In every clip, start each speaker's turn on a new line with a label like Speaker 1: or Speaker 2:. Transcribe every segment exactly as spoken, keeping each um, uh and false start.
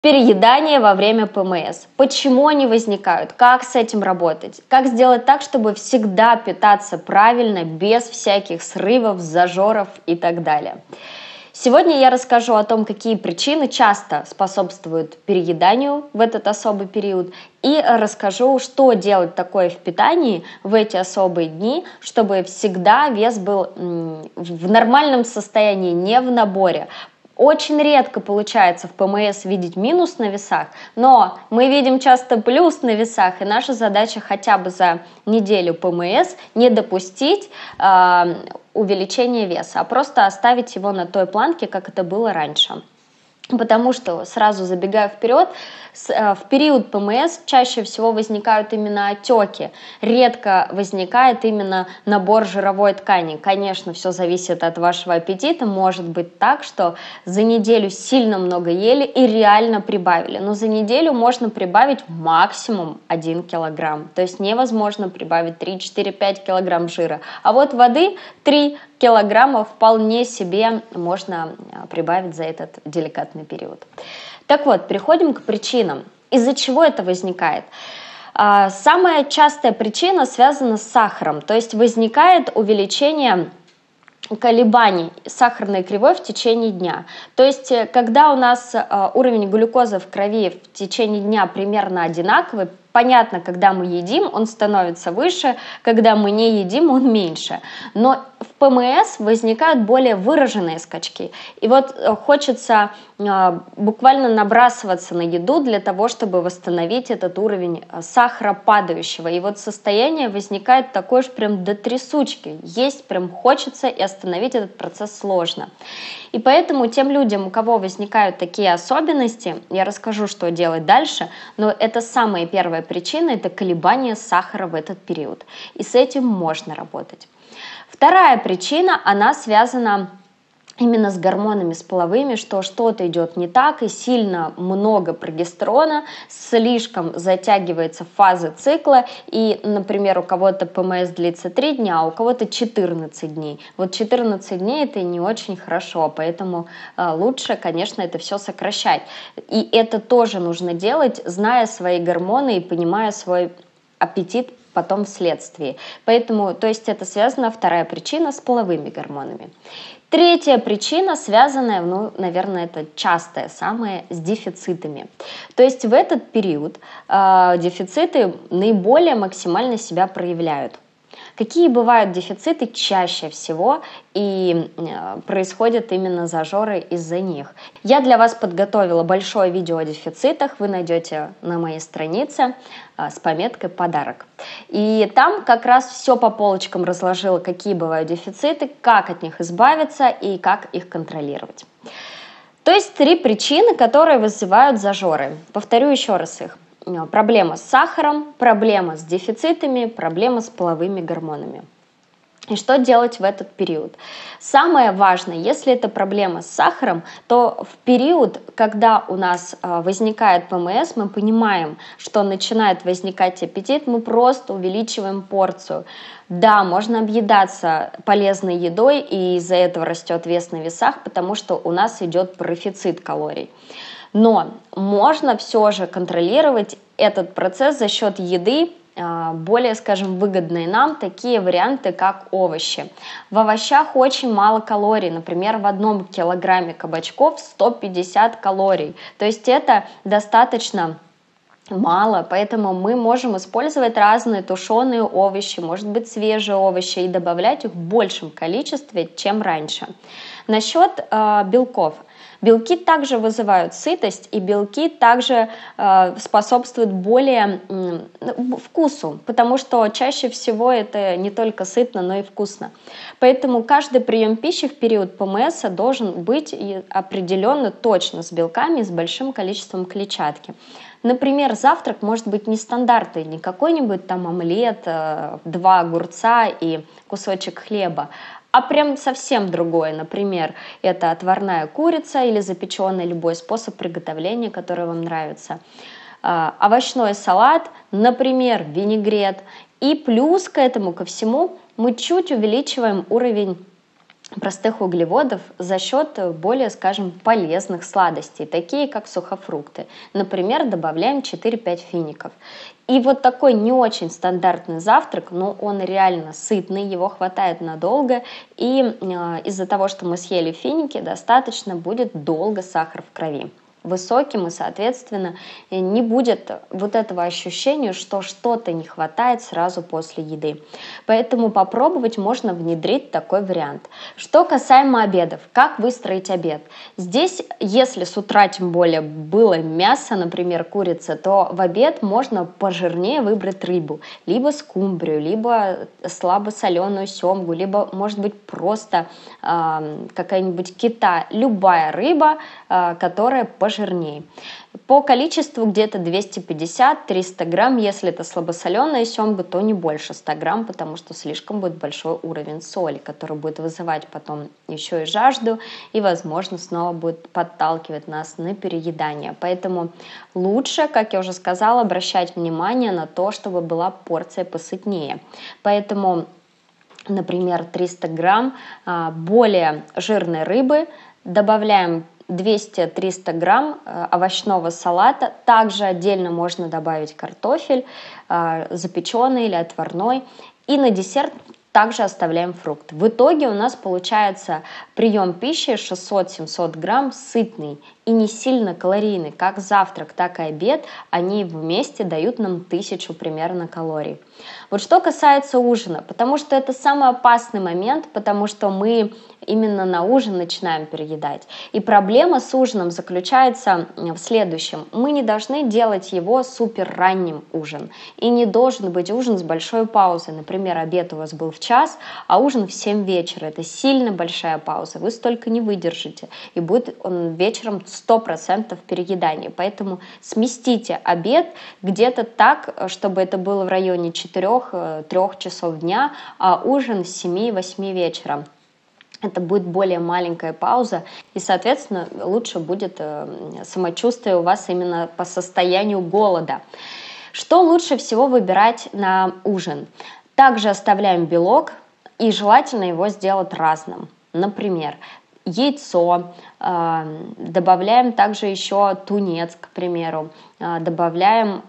Speaker 1: Переедание во время ПМС. Почему они возникают? Как с этим работать? Как сделать так, чтобы всегда питаться правильно, без всяких срывов, зажоров и так далее? Сегодня я расскажу о том, какие причины часто способствуют перееданию в этот особый период, и расскажу, что делать такое в питании в эти особые дни, чтобы всегда вес был в нормальном состоянии, не в наборе. Очень редко получается в ПМС видеть минус на весах, но мы видим часто плюс на весах, и наша задача хотя бы за неделю ПМС не допустить э, увеличения веса, а просто оставить его на той планке, как это было раньше. Потому что, сразу забегая вперед, в период ПМС чаще всего возникают именно отеки, редко возникает именно набор жировой ткани. Конечно, все зависит от вашего аппетита, может быть так, что за неделю сильно много ели и реально прибавили, но за неделю можно прибавить максимум один килограмм, то есть невозможно прибавить три, четыре, пять килограмм жира, а вот воды три килограмма вполне себе можно прибавить за этот деликатный период. Так вот, переходим к причинам. Из-за чего это возникает? Самая частая причина связана с сахаром, то есть возникает увеличение колебаний сахарной кривой в течение дня. То есть, когда у нас уровень глюкозы в крови в течение дня примерно одинаковый, понятно, когда мы едим, он становится выше, когда мы не едим, он меньше. Но в ПМС возникают более выраженные скачки. И вот хочется э, буквально набрасываться на еду для того, чтобы восстановить этот уровень сахара падающего. И вот состояние возникает такое же прям до трясучки. Есть прям хочется, и остановить этот процесс сложно. И поэтому тем людям, у кого возникают такие особенности, я расскажу, что делать дальше, но это самая первая причина, это колебание сахара в этот период. И с этим можно работать. Вторая причина, она связана именно с гормонами, с половыми, что что-то идет не так, и сильно много прогестерона, слишком затягивается фаза цикла, и, например, у кого-то ПМС длится три дня, а у кого-то четырнадцать дней. Вот четырнадцать дней это не очень хорошо, поэтому э, лучше, конечно, это все сокращать. И это тоже нужно делать, зная свои гормоны и понимая свой аппетит потом вследствие. Поэтому, то есть это связана вторая причина с половыми гормонами. Третья причина, связанная, ну, наверное, это частая, самая, с дефицитами. То есть в этот период э, дефициты наиболее максимально себя проявляют. Какие бывают дефициты чаще всего и э, происходят именно зажоры из-за них? Я для вас подготовила большое видео о дефицитах, вы найдете на моей странице э, с пометкой «Подарок». И там как раз все по полочкам разложила, какие бывают дефициты, как от них избавиться и как их контролировать. То есть три причины, которые вызывают зажоры. Повторю еще раз их. Проблема с сахаром, проблема с дефицитами, проблема с половыми гормонами. И что делать в этот период? Самое важное, если это проблема с сахаром, то в период, когда у нас возникает ПМС, мы понимаем, что начинает возникать аппетит, мы просто увеличиваем порцию. Да, можно объедаться полезной едой, и из-за этого растет вес на весах, потому что у нас идет профицит калорий. Но можно все же контролировать этот процесс за счет еды, более, скажем, выгодные нам такие варианты, как овощи. В овощах очень мало калорий, например, в одном килограмме кабачков сто пятьдесят калорий, то есть это достаточно мало, поэтому мы можем использовать разные тушеные овощи, может быть, свежие овощи, и добавлять их в большем количестве, чем раньше. Насчет э, белков. Белки также вызывают сытость, и белки также э, способствуют более э, вкусу, потому что чаще всего это не только сытно, но и вкусно. Поэтому каждый прием пищи в период ПМС должен быть определенно точно с белками, с большим количеством клетчатки. Например, завтрак может быть нестандартный, не какой-нибудь там омлет, э, два огурца и кусочек хлеба, а прям совсем другое. Например, это отварная курица или запеченный, любой способ приготовления, который вам нравится. Э, овощной салат, например, винегрет. И плюс к этому ко всему мы чуть увеличиваем уровень простых углеводов за счет более, скажем, полезных сладостей, такие как сухофрукты. Например, добавляем четыре-пять фиников. И вот такой не очень стандартный завтрак, но он реально сытный, его хватает надолго, и э, из-за того, что мы съели финики, достаточно будет долго сахар в крови высоким, и, соответственно, не будет вот этого ощущения, что что-то не хватает сразу после еды. Поэтому попробовать можно внедрить такой вариант. Что касаемо обедов, как выстроить обед? Здесь, если с утра тем более было мясо, например, курица, то в обед можно пожирнее выбрать рыбу, либо скумбрию, либо слабосоленую семгу, либо, может быть, просто э, какая-нибудь кита, любая рыба, э, которая пожирнее. Жирнее. По количеству где-то двести пятьдесят - триста грамм, если это слабосоленая семга, то не больше ста грамм, потому что слишком будет большой уровень соли, который будет вызывать потом еще и жажду и, возможно, снова будет подталкивать нас на переедание. Поэтому лучше, как я уже сказала, обращать внимание на то, чтобы была порция посытнее. Поэтому, например, триста грамм более жирной рыбы добавляем двести-триста грамм овощного салата. Также отдельно можно добавить картофель, запеченный или отварной. И на десерт также оставляем фрукты. В итоге у нас получается прием пищи шестьсот-семьсот грамм, сытный и не сильно калорийный. Как завтрак, так и обед, они вместе дают нам тысячу примерно калорий. Вот что касается ужина, потому что это самый опасный момент, потому что мы именно на ужин начинаем переедать. И проблема с ужином заключается в следующем. Мы не должны делать его супер ранним ужин. И не должен быть ужин с большой паузой. Например, обед у вас был в час, а ужин в семь вечера. Это сильно большая пауза. Вы столько не выдержите. И будет он вечером сто процентов переедания. Поэтому сместите обед где-то так, чтобы это было в районе четырёх-трёх часов дня, а ужин с семи-восьми вечера. Это будет более маленькая пауза, и, соответственно, лучше будет самочувствие у вас именно по состоянию голода. Что лучше всего выбирать на ужин? Также оставляем белок, и желательно его сделать разным. Например, яйцо, добавляем также еще тунец, к примеру, добавляем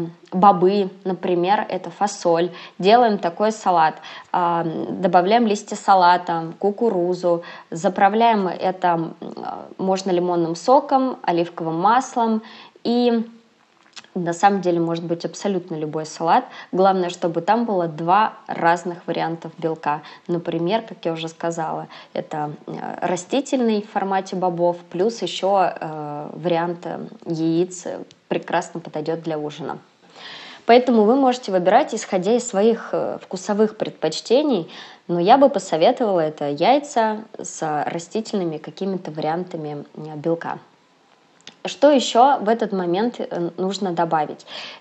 Speaker 1: бобы, например, это фасоль, делаем такой салат, добавляем листья салата, кукурузу, заправляем это, можно лимонным соком, оливковым маслом, и на самом деле может быть абсолютно любой салат. Главное, чтобы там было два разных вариантов белка. Например, как я уже сказала, это растительный в формате бобов, плюс еще э, вариант яиц прекрасно подойдет для ужина. Поэтому вы можете выбирать, исходя из своих вкусовых предпочтений, но я бы посоветовала это яйца с растительными какими-то вариантами белка. Что еще в этот момент нужно добавить?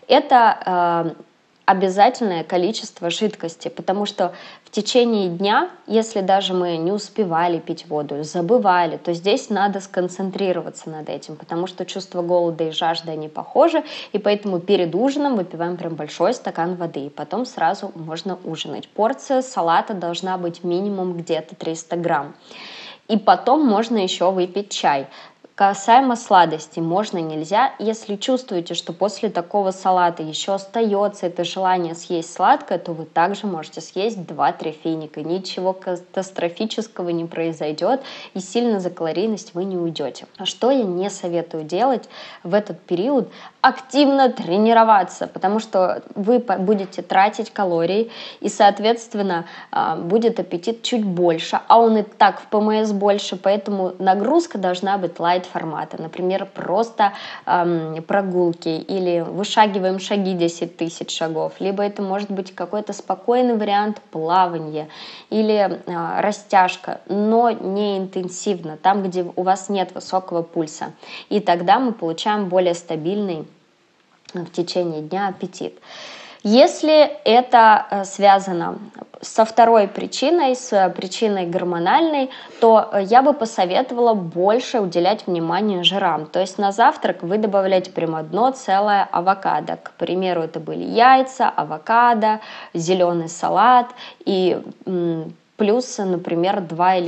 Speaker 1: Это э, обязательное количество жидкости, потому что в течение дня, если даже мы не успевали пить воду, забывали, то здесь надо сконцентрироваться над этим, потому что чувство голода и жажды, они похожи, и поэтому перед ужином выпиваем прям большой стакан воды, и потом сразу можно ужинать. Порция салата должна быть минимум где-то триста грамм. И потом можно еще выпить чай. Касаемо сладостей, можно, нельзя. Если чувствуете, что после такого салата еще остается это желание съесть сладкое, то вы также можете съесть два-три финика. Ничего катастрофического не произойдет, и сильно за калорийность вы не уйдете. А что я не советую делать в этот период? Активно тренироваться, потому что вы будете тратить калории, и, соответственно, будет аппетит чуть больше, а он и так в ПМС больше, поэтому нагрузка должна быть лайт формата, например, просто эм, прогулки или вышагиваем шаги десять тысяч шагов, либо это может быть какой-то спокойный вариант плавания или э, растяжка, но не интенсивно, там, где у вас нет высокого пульса, и тогда мы получаем более стабильный в течение дня аппетит. Если это связано со второй причиной, с причиной гормональной, то я бы посоветовала больше уделять внимание жирам. То есть на завтрак вы добавляете прямо одно целое авокадо. К примеру, это были яйца, авокадо, зеленый салат и м, плюс, например, два или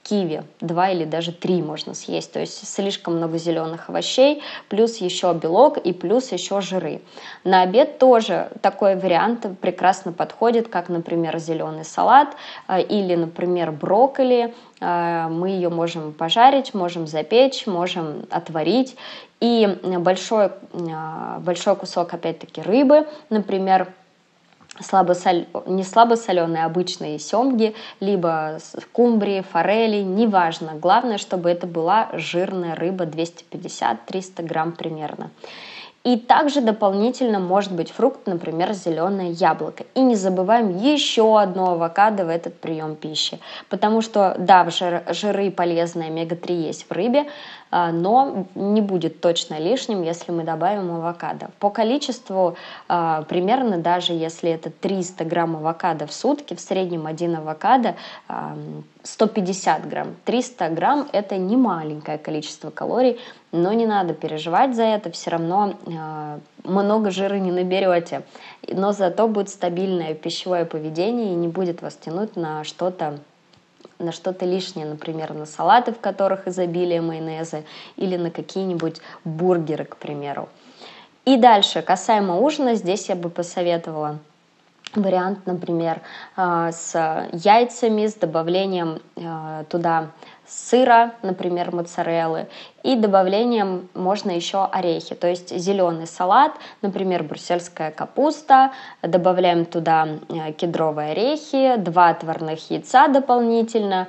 Speaker 1: киви, два или даже три можно съесть, то есть слишком много зеленых овощей, плюс еще белок и плюс еще жиры. На обед тоже такой вариант прекрасно подходит, как, например, зеленый салат или, например, брокколи. Мы ее можем пожарить, можем запечь, можем отварить. И большой, большой кусок, опять-таки, рыбы, например, слабосоль... не слабосоленые, а обычные семги, либо скумбрии, форели, неважно. Главное, чтобы это была жирная рыба, двести пятьдесят - триста грамм примерно. И также дополнительно может быть фрукт, например, зеленое яблоко. И не забываем еще одно авокадо в этот прием пищи. Потому что, да, жиры полезные, омега три есть в рыбе, но не будет точно лишним, если мы добавим авокадо. По количеству примерно, даже если это триста грамм авокадо в сутки, в среднем один авокадо сто пятьдесят грамм. триста грамм – это не маленькое количество калорий, но не надо переживать за это, все равно много жира не наберете, но зато будет стабильное пищевое поведение и не будет вас тянуть на что-то на что-то лишнее, например, на салаты, в которых изобилие майонеза, или на какие-нибудь бургеры, к примеру. И дальше, касаемо ужина, здесь я бы посоветовала вариант, например, с яйцами, с добавлением туда сыра, например, моцареллы, и добавлением можно еще орехи, то есть зеленый салат, например, брюссельская капуста, добавляем туда кедровые орехи, два отварных яйца дополнительно,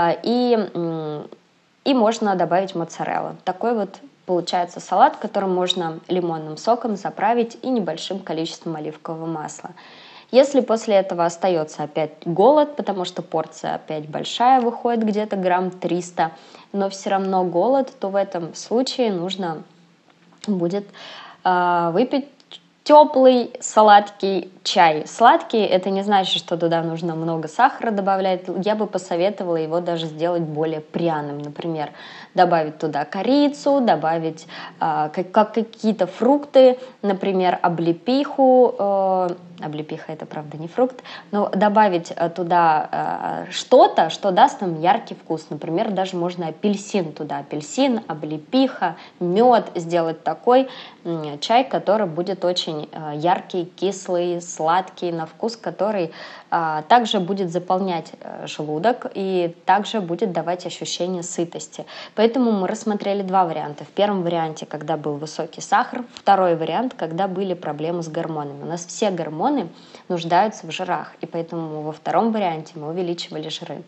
Speaker 1: и, и можно добавить моцареллу. Такой вот получается салат, который можно лимонным соком заправить и небольшим количеством оливкового масла. Если после этого остается опять голод, потому что порция опять большая выходит, где-то грамм триста, но все равно голод, то в этом случае нужно будет э, выпить теплый сладкий чай. Сладкий — это не значит, что туда нужно много сахара добавлять. Я бы посоветовала его даже сделать более пряным. Например, добавить туда корицу, добавить э, как, как какие-то фрукты, например, облепиху. Э, облепиха — это, правда, не фрукт, но добавить туда э, что-то, что даст нам яркий вкус. Например, даже можно апельсин туда. Апельсин, облепиха, мед сделать такой э, чай, который будет очень э, яркий, кислый, сладкий на вкус, который э, также будет заполнять э, желудок и также будет давать ощущение сытости. Поэтому мы рассмотрели два варианта. В первом варианте, когда был высокий сахар, второй вариант, когда были проблемы с гормонами. У нас все гормоны нуждаются в жирах, и поэтому во втором варианте мы увеличивали жиры.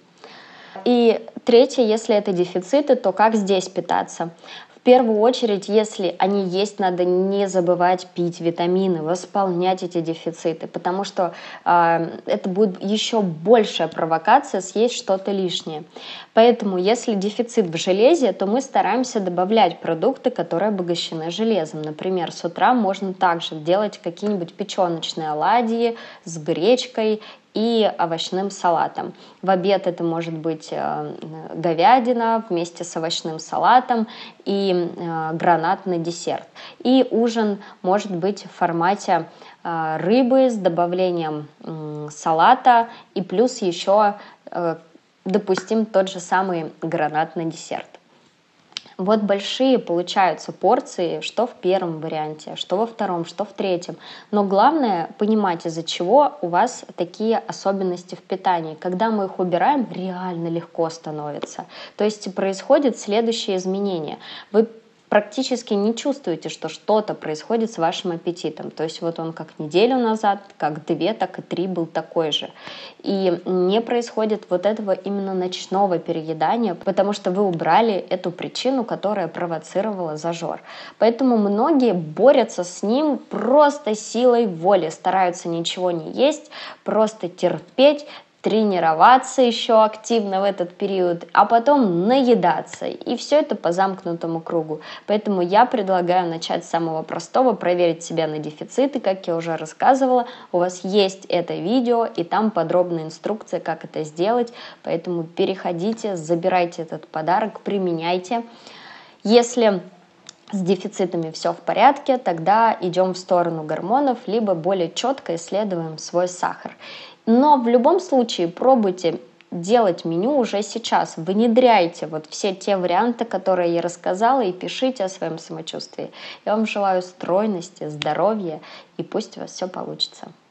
Speaker 1: И третье, если это дефициты, то как здесь питаться? В первую очередь, если они есть, надо не забывать пить витамины, восполнять эти дефициты, потому что э, это будет еще большая провокация съесть что-то лишнее. Поэтому, если дефицит в железе, то мы стараемся добавлять продукты, которые обогащены железом. Например, с утра можно также делать какие-нибудь печеночные оладьи с гречкой и овощным салатом. В обед это может быть э, говядина вместе с овощным салатом и э, гранат на десерт. И ужин может быть в формате э, рыбы с добавлением э, салата и плюс еще э, допустим тот же самый гранат на десерт. Вот большие получаются порции, что в первом варианте, что во втором, что в третьем. Но главное понимать, из-за чего у вас такие особенности в питании. Когда мы их убираем, реально легко становится. То есть происходит следующее изменение. Вы практически не чувствуете, что что-то происходит с вашим аппетитом. То есть вот он как неделю назад, как две, так и три был такой же. И не происходит вот этого именно ночного переедания, потому что вы убрали эту причину, которая провоцировала зажор. Поэтому многие борются с ним просто силой воли, стараются ничего не есть, просто терпеть, тренироваться еще активно в этот период, а потом наедаться. И все это по замкнутому кругу. Поэтому я предлагаю начать с самого простого, проверить себя на дефициты, как я уже рассказывала. У вас есть это видео, и там подробная инструкция, как это сделать. Поэтому переходите, забирайте этот подарок, применяйте. Если с дефицитами все в порядке, тогда идем в сторону гормонов, либо более четко исследуем свой сахар. Но в любом случае пробуйте делать меню уже сейчас. Внедряйте вот все те варианты, которые я рассказала, и пишите о своем самочувствии. Я вам желаю стройности, здоровья, и пусть у вас все получится.